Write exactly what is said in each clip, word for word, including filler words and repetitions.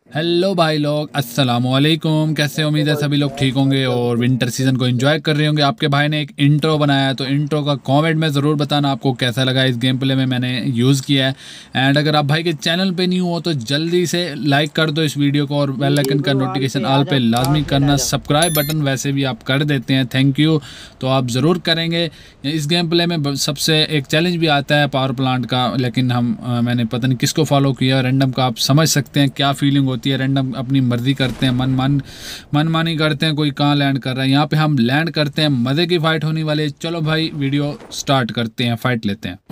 Hello भाई लोग, अस्सलाम वालेकुम। कैसे, उम्मीद है सभी लोग ठीक होंगे और विंटर सीजन को एंजॉय कर रहे होंगे। आपके भाई ने एक इंट्रो बनाया है, तो इंट्रो का कमेंट में ज़रूर बताना आपको कैसा लगा। इस गेम प्ले में मैंने यूज़ किया है। एंड अगर आप भाई के चैनल पे न्यू हो तो जल्दी से लाइक कर दो इस वीडियो को और बेल आइकन का नोटिफिकेशन ऑल पे लाजमी करना। सब्सक्राइब बटन वैसे भी आप कर देते हैं, थैंक यू, तो आप ज़रूर करेंगे। इस गेम प्ले में सबसे एक चैलेंज भी आता है पावर प्लांट का, लेकिन हम मैंने पता नहीं किसको फॉलो किया, रैंडम का। आप समझ सकते हैं क्या फीलिंग होती है, रैंडम अपनी मर्जी करते हैं, मन मन मन मानी करते हैं, कोई कहाँ लैंड कर रहा है। यहाँ पे हम लैंड करते हैं, मज़े की फाइट होने वाली है। चलो भाई वीडियो स्टार्ट करते हैं, फाइट लेते हैं।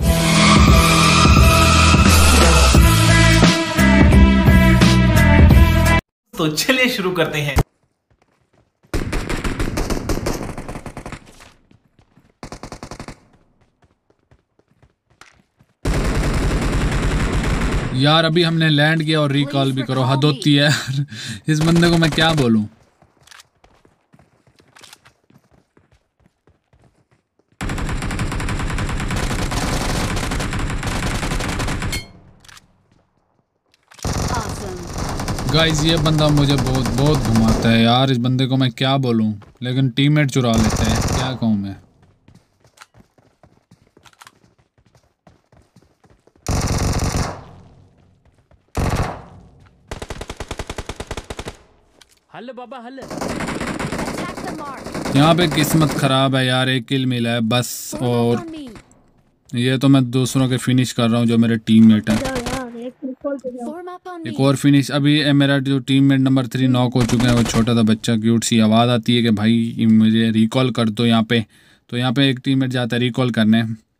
तो चलिए शुरू करते हैं। यार अभी हमने लैंड किया और रिकॉल भी करो, हद होती है यार। इस बंदे को मैं क्या बोलूं। गाइस ये बंदा मुझे बहुत बहुत घुमाता है यार, इस बंदे को मैं क्या बोलूं, लेकिन टीममेट चुरा लेते हैं, क्या कहूं मैं। हल बाबा हल। यहाँ पे किस्मत खराब है यार, एक किल मिला है बस। और ये तो मैं दूसरों के फिनिश कर रहा हूँ जो मेरे टीममेट हैं। एक और फिनिश। अभी मेरा जो टीममेट नंबर थ्री नॉक हो चुके हैं, वो छोटा सा बच्चा, क्यूट सी आवाज़ आती है कि भाई मुझे रिकॉल कर दो यहाँ पे। तो यहाँ पे एक टीममेट जाता है रिकॉल करने।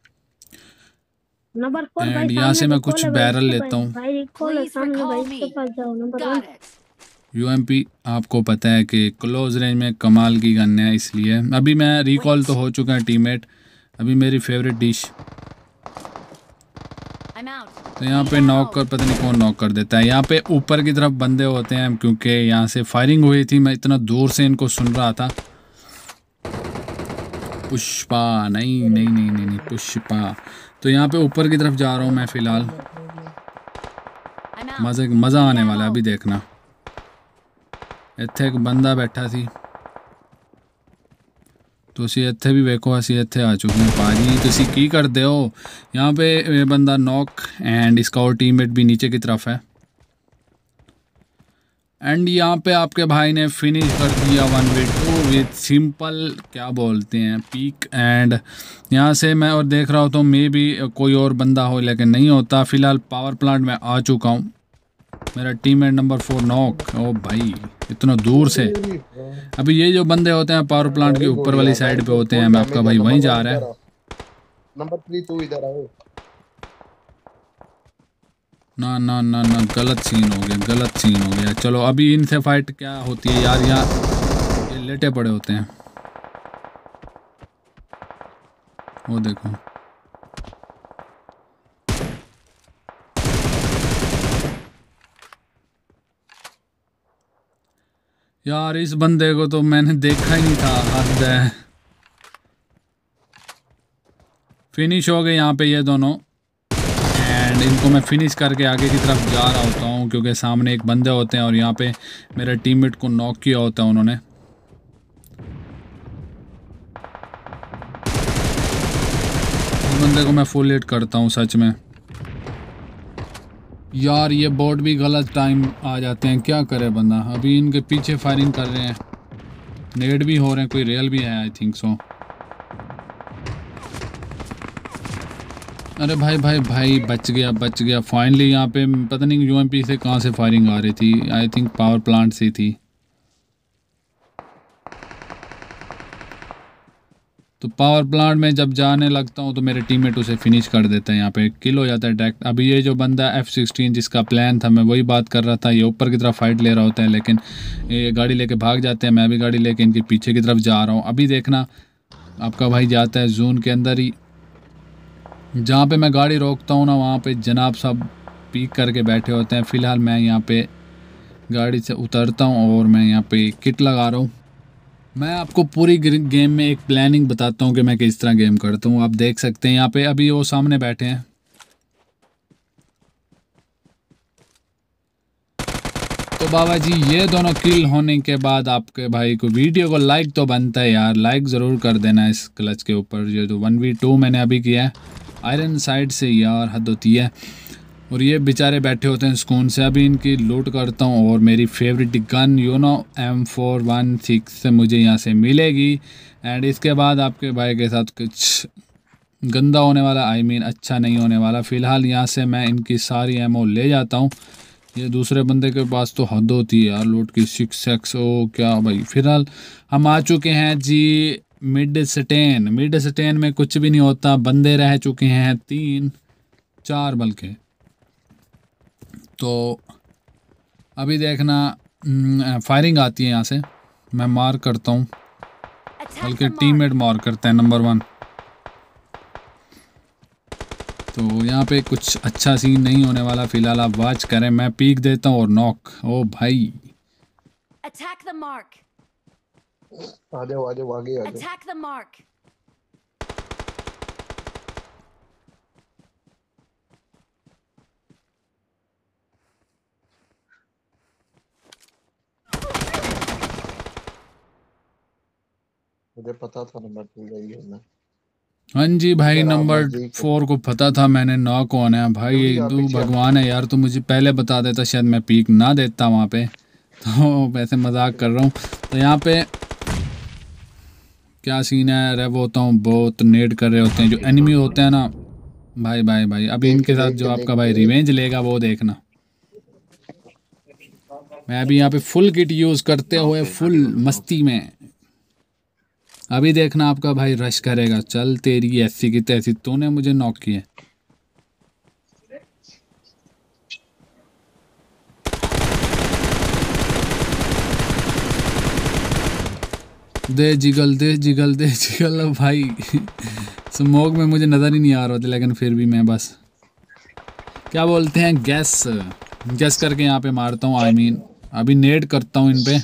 एंड यहाँ से मैं कुछ बैरल लेता हूँ। यूएमपी आपको पता है कि क्लोज रेंज में कमाल की गन है, इसलिए अभी मैं रिकॉल तो हो चुका है टीममेट। अभी मेरी फेवरेट डिश। तो यहाँ पे नॉक कर, पता नहीं कौन नॉक कर देता है। यहाँ पे ऊपर की तरफ बंदे होते हैं, क्योंकि यहाँ से फायरिंग हुई थी, मैं इतना दूर से इनको सुन रहा था। पुष्पा नहीं नहीं नहीं नहीं नहीं पुष्पा। तो यहाँ पे ऊपर की तरफ जा रहा हूँ मैं फ़िलहाल। मज़े मज़ा आने वाला है, अभी देखना। इत्थे एक बंदा बैठा सी, तो असी इत्थे भी वेखो, असी इत्थे आ चुके हैं। भाजी तुसी की करते हो यहाँ पे। ये बंदा नॉक एंड इसका और टीममेट भी नीचे की तरफ है। एंड यहाँ पे आपके भाई ने फिनिश कर दिया one way to with simple, क्या बोलते हैं, पीक। एंड यहाँ से मैं और देख रहा हूँ तो मे भी कोई और बंदा हो, लेकिन नहीं होता। फ़िलहाल पावर प्लांट में आ चुका हूँ। मेरा टीममेट नंबर फोर नॉक। ओ भाई इतना दूर से। अभी ये जो बंदे होते हैं पावर प्लांट के ऊपर वाली साइड पे होते हैं, मैं आपका भाई वहीं जा रहा है। नंबर थ्री तू इधर आओ। ना ना ना ना गलत सीन हो गया, गलत सीन हो गया। चलो अभी इनसे फाइट क्या होती है यार, यहाँ ये लेटे पड़े होते हैं, वो देखो। यार इस बंदे को तो मैंने देखा ही नहीं था, हद है। फिनिश हो गए यहाँ पे ये दोनों। एंड इनको मैं फिनिश करके आगे की तरफ जा रहा होता हूँ, क्योंकि सामने एक बंदे होते हैं और यहाँ पे मेरे टीममेट को नॉक किया होता है उन्होंने। इस बंदे को मैं फुल हिट करता हूँ सच में। यार ये बोट भी गलत टाइम आ जाते हैं, क्या करे बंदा। अभी इनके पीछे फायरिंग कर रहे हैं, नेड भी हो रहे हैं, कोई रियल भी है आई थिंक सो। अरे भाई भाई भाई बच गया बच गया फाइनली। यहाँ पे पता नहीं यूएमपी से कहाँ से फायरिंग आ रही थी, आई थिंक पावर प्लांट से थी। तो पावर प्लांट में जब जाने लगता हूँ तो मेरे टीममेट उसे फिनिश कर देते हैं, यहाँ पे किल हो जाता है डायरेक्ट। अभी ये जो बंदा एफ सिक्सटीन जिसका प्लान था, मैं वही बात कर रहा था, ये ऊपर की तरफ फाइट ले रहा होता है, लेकिन ये गाड़ी लेके भाग जाते हैं। मैं भी गाड़ी लेके इनके पीछे की तरफ जा रहा हूँ। अभी देखना आपका भाई जाता है जोन के अंदर ही। जहाँ पे मैं गाड़ी रोकता हूँ ना, वहाँ पे जनाब सब पीक करके बैठे होते हैं। फ़िलहाल मैं यहाँ पे गाड़ी से उतरता हूँ और मैं यहाँ पे किट लगा रहा हूँ। मैं आपको पूरी गेम में एक प्लानिंग बताता हूँ कि मैं किस तरह गेम करता हूँ। आप देख सकते हैं यहाँ पे अभी वो सामने बैठे हैं। तो बाबा जी ये दोनों किल होने के बाद आपके भाई को वीडियो को लाइक तो बनता है यार, लाइक ज़रूर कर देना इस क्लच के ऊपर। ये तो वन वी टू मैंने अभी किया है आयरन साइड से, यार हद होती है। और ये बेचारे बैठे होते हैं सुकून से। अभी इनकी लूट करता हूँ और मेरी favourite gun you know M four one six मुझे यहाँ से मिलेगी। एंड इसके बाद आपके भाई के साथ कुछ गंदा होने वाला, आई I मीन mean, अच्छा नहीं होने वाला। फ़िलहाल यहाँ से मैं इनकी सारी एमओ ले जाता हूँ। ये दूसरे बंदे के पास तो हद होती है यार लूट की, सिक्स एक्स ओ क्या भाई। फ़िलहाल हम आ चुके हैं जी मिड स्टेन। मिड स्टेन में कुछ भी नहीं होता, बंदे रह चुके हैं तीन चार बल्कि। तो अभी देखना फायरिंग आती है यहाँ से, मैं मार करता हूँ, बल्कि टीममेट मार करते हैं नंबर वन। तो यहाँ पे कुछ अच्छा सीन नहीं होने वाला, फिलहाल आप वॉच करें। मैं पीक देता हूँ और नॉक। ओ भाई Attack the mark. आ जाओ आ जाओ आगे आ जाओ। Attack the mark. मुझे पता था नंबर टू जाएगी ना। हाँ जी भाई, जरा नंबर मर्जी को- फोर को पता था मैंने नॉक होना है भाई। जल्दी ये आप तू पीछे आओ। भगवान है यार, तू मुझे पहले बता देता शायद मैं पीक ना देता वहाँ पे। तो वैसे मजाक कर रहा हूँ। तो यहाँ पे क्या सीन है, रेव होता हूँ, बहुत नेट कर रहे होते हैं जो एनिमी होते हैं ना भाई भाई भाई। अभी देख इनके के, साथ देख जो के, आपका देख भाई के। रिवेंज लेगा वो देखना। मैं अभी यहाँ पे फुल किट यूज़ करते हुए फुल मस्ती में। अभी देखना आपका भाई रश करेगा। चल तेरी ऐसी की तैसी, तूने मुझे नॉक किया। दे जिगल दे जिगल दे जिगल भाई। स्मोक में मुझे नज़र ही नहीं आ रहा था, लेकिन फिर भी मैं बस क्या बोलते हैं गैस गैस करके यहाँ पे मारता हूँ। आई I मीन mean, अभी नेड करता हूँ इन पे।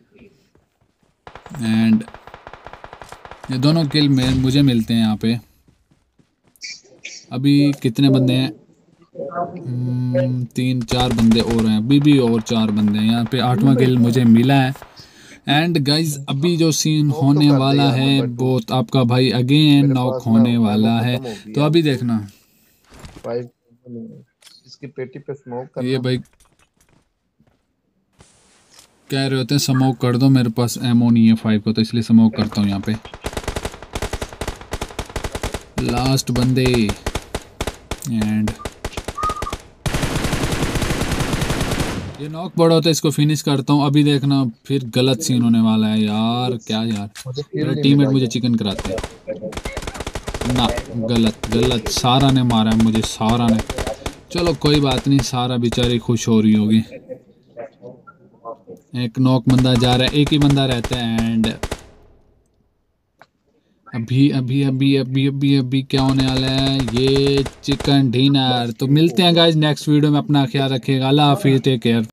एंड ये दोनों किल में मुझे मिलते हैं यहाँ पे। अभी कितने बंदे हैं? हम्म, तीन चार बंदे और हैं, अभी भी और चार बंदे हैं। यहाँ पे आठवां किल मुझे मिला है। एंड गाइज अभी जो सीन नॉक तो होने कर दे वाला यार है, नंबर टू। बहुत आपका भाई अगेन मेरे नॉक पास ना होने एमओ वाला है। खत्म हो गई तो है। अभी देखना फाइव इसकी पेटी पे स्मोक करना। ये भाई कह रहे होते हैं स्मोक कर दो, मेरे पास एमओ नहीं है फाइव को, तो इसलिए स्मोक करता हूँ यहाँ पे। लास्ट बंदे एंड ये नॉक बड़ा होता है, इसको फिनिश करता हूँ। अभी देखना फिर गलत सीन होने वाला है यार। क्या यार, मुझे किल मेरा नहीं टीममेट मिला मुझे यार। चिकन कराते हैं ना। गलत गलत, सारा ने मारा है मुझे, सारा ने। चलो कोई बात नहीं, सारा बेचारी खुश हो रही होगी। एक नॉक बंदा जा रहा है, एक ही बंदा रहता है। एंड अभी अभी अभी अभी अभी अभी क्या होने वाला है, ये चिकन डिनर। तो मिलते हैं गाइज नेक्स्ट वीडियो में। अपना ख्याल रखिएगा। अल्लाह हाफिज़, टेक केयर।